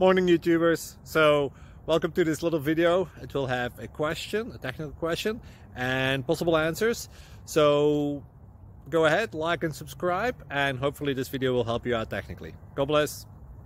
Morning YouTubers. So welcome to this little video. It will have a question, a technical question, and possible answers. So go ahead, like and subscribe, and hopefully this video will help you out technically. God bless.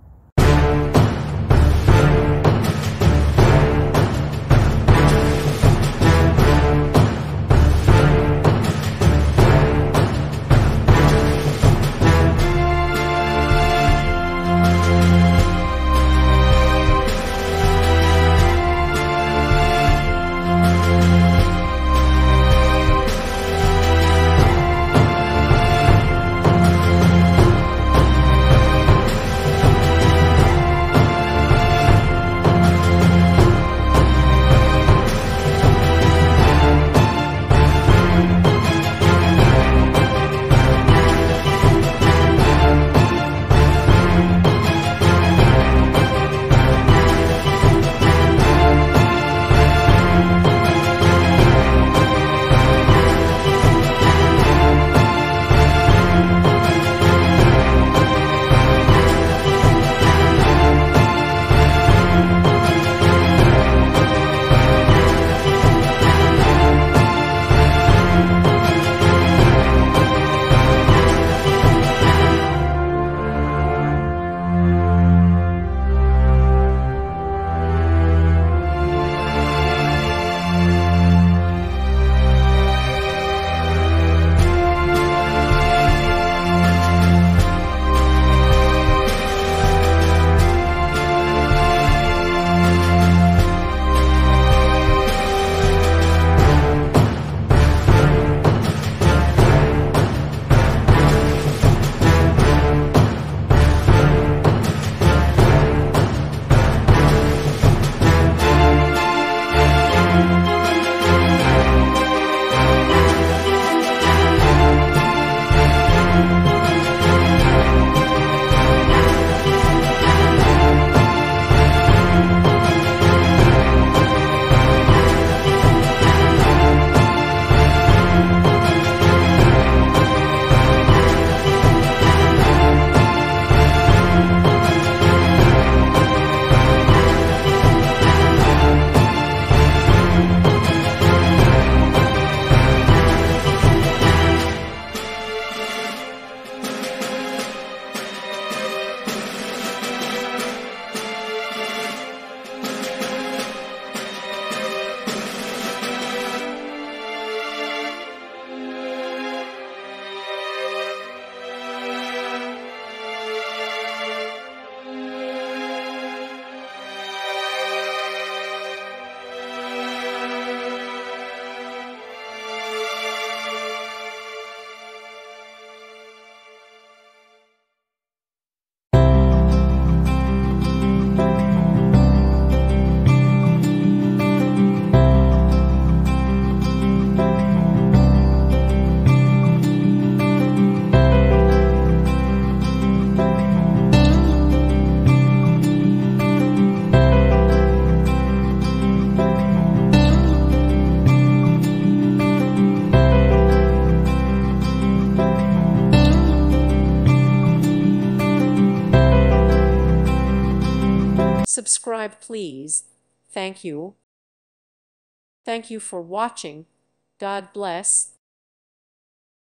Subscribe, please. Thank you. Thank you for watching. God bless.